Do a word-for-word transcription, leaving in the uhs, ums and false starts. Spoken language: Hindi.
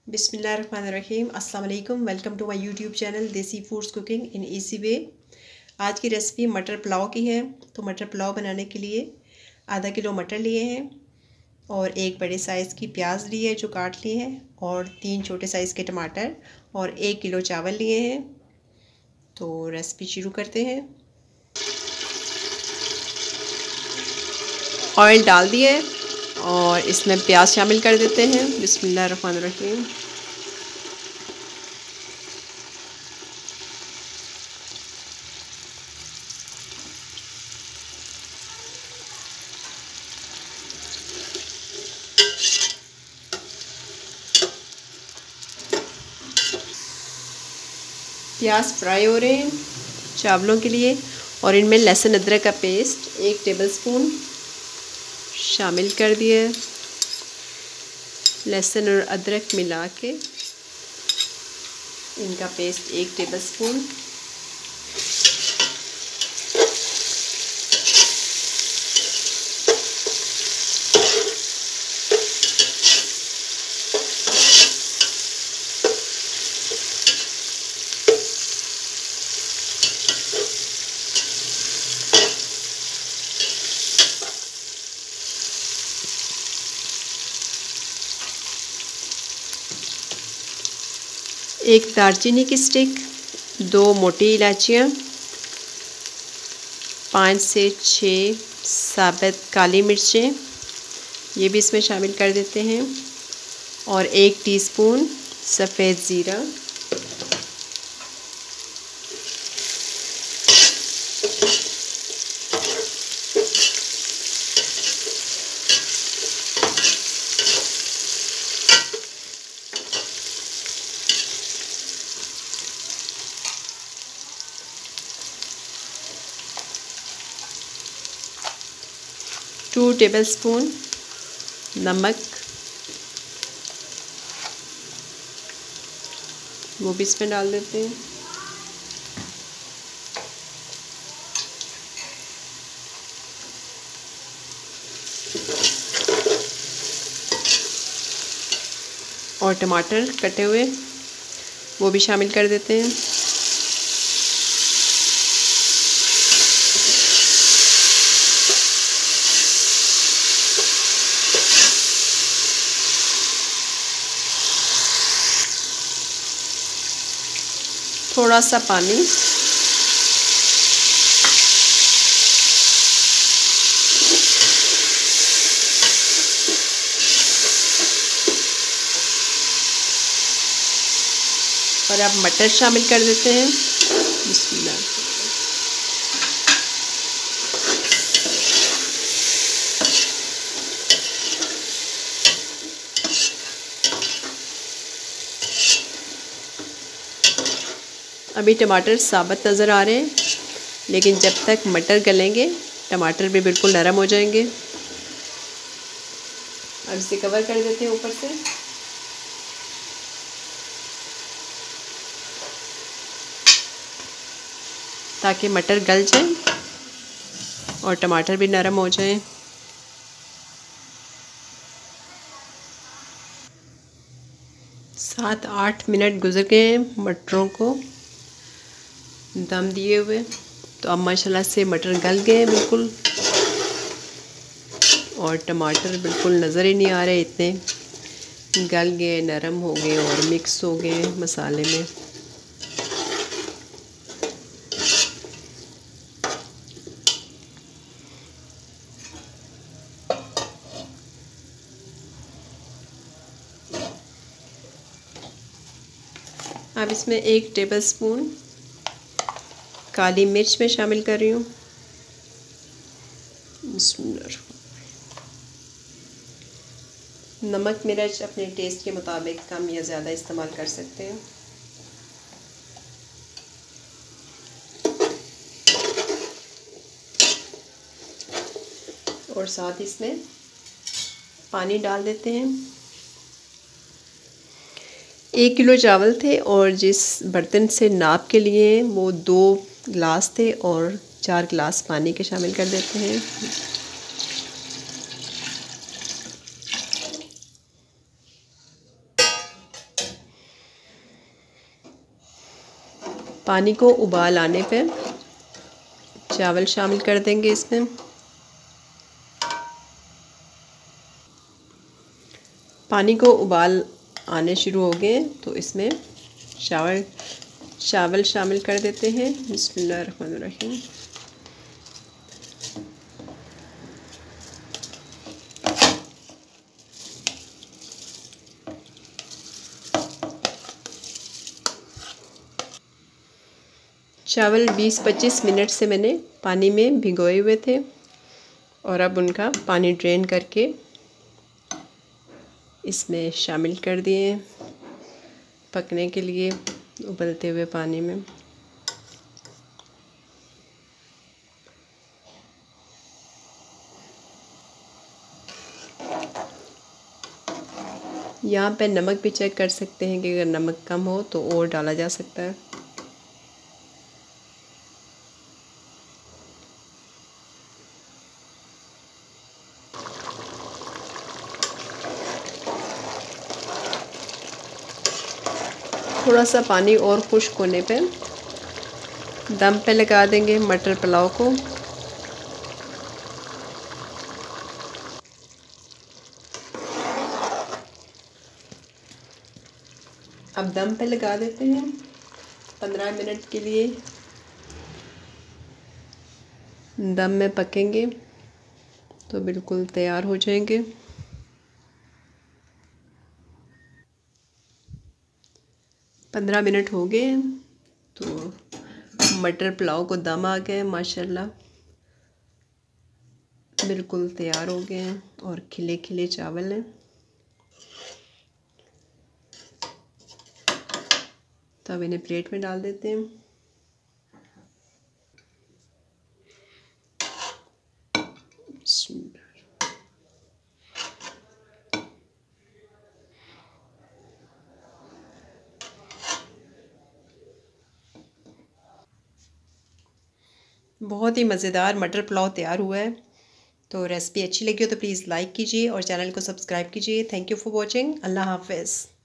बिस्मिल्लाहिर्रहमानिर्रहीम। अस्सलाम वालेकुम। Welcome to my YouTube channel desi foods cooking in easy way. आज की रेसिपी मटर पुलाव की है। तो मटर पुलाव बनाने के लिए आधा किलो मटर लिए हैं और एक बड़े साइज़ की प्याज ली है जो काट लिए हैं, और तीन छोटे साइज़ के टमाटर और एक किलो चावल लिए हैं। तो रेसिपी शुरू करते हैं। ऑयल डाल दिए और इसमें प्याज शामिल कर देते हैं। बिस्मिल्लाहिर्रहमानिर्रहीम। प्याज फ्राई हो रहे हैं चावलों के लिए, और इनमें लहसुन अदरक का पेस्ट एक टेबलस्पून शामिल कर दिए। लहसुन और अदरक मिला के इनका पेस्ट एक टेबलस्पून। एक दालचीनी की स्टिक, दो मोटी इलायचियाँ, पाँच से छः साबुत काली मिर्चें, ये भी इसमें शामिल कर देते हैं, और एक टीस्पून सफ़ेद ज़ीरा। टू टेबलस्पून नमक, वो भी इसमें डाल देते हैं। और टमाटर कटे हुए वो भी शामिल कर देते हैं। थोड़ा सा पानी, और अब मटर शामिल कर देते हैं। बिस्मिल्लाह। अभी टमाटर साबुत नज़र आ रहे हैं, लेकिन जब तक मटर गलेंगे टमाटर भी बिल्कुल नरम हो जाएंगे। अब इसे कवर कर देते हैं ऊपर से। ताकि मटर गल जाए और टमाटर भी नरम हो जाए। सात आठ मिनट गुजर गए हैं मटरों को दम दिए हुए। तो अब माशाल्लाह से मटर गल गए बिल्कुल, और टमाटर बिल्कुल नज़र ही नहीं आ रहे, इतने गल गए, नरम हो गए और मिक्स हो गए मसाले में। अब इसमें एक टेबलस्पून काली मिर्च में शामिल कर रही हूँ। नमक मिर्च अपने टेस्ट के मुताबिक कम या ज़्यादा इस्तेमाल कर सकते हैं। और साथ इसमें पानी डाल देते हैं। एक किलो चावल थे और जिस बर्तन से नाप के लिए वो दो गिलास थे, और चार गिलास पानी के शामिल कर देते हैं। पानी को उबाल आने पे चावल शामिल कर देंगे इसमें। पानी को उबाल आने शुरू हो गए तो इसमें चावल चावल शामिल कर देते हैं। बिस्मिल्लाहिर्रहमानिर्रहीम। चावल बीस पच्चीस मिनट से मैंने पानी में भिगोए हुए थे और अब उनका पानी ड्रेन करके इसमें शामिल कर दिए पकने के लिए उबलते हुए पानी में। यहाँ पे नमक भी चेक कर सकते हैं कि अगर नमक कम हो तो और डाला जा सकता है। थोड़ा सा पानी और खुश्क होने पे दम पे लगा देंगे मटर पुलाव को। अब दम पे लगा देते हैं पंद्रह मिनट के लिए। दम में पकेंगे तो बिल्कुल तैयार हो जाएंगे। पंद्रह मिनट हो गए तो मटर पुलाव को दम आ गए माशाल्लाह, बिल्कुल तैयार हो गए हैं और खिले खिले चावल हैं। तो अब इन्हें प्लेट में डाल देते हैं। बहुत ही मज़ेदार मटर पुलाव तैयार हुआ है। तो रेसिपी अच्छी लगी हो तो प्लीज़ लाइक कीजिए और चैनल को सब्सक्राइब कीजिए। Thank you for watching. अल्लाह हाफ़िज़।